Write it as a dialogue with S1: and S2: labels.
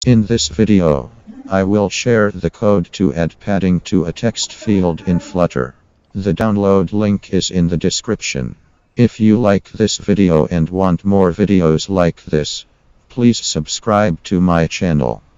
S1: In this video, I will share the code to add padding to a text field in Flutter. The download link is in the description. If you like this video and want more videos like this, please subscribe to my channel.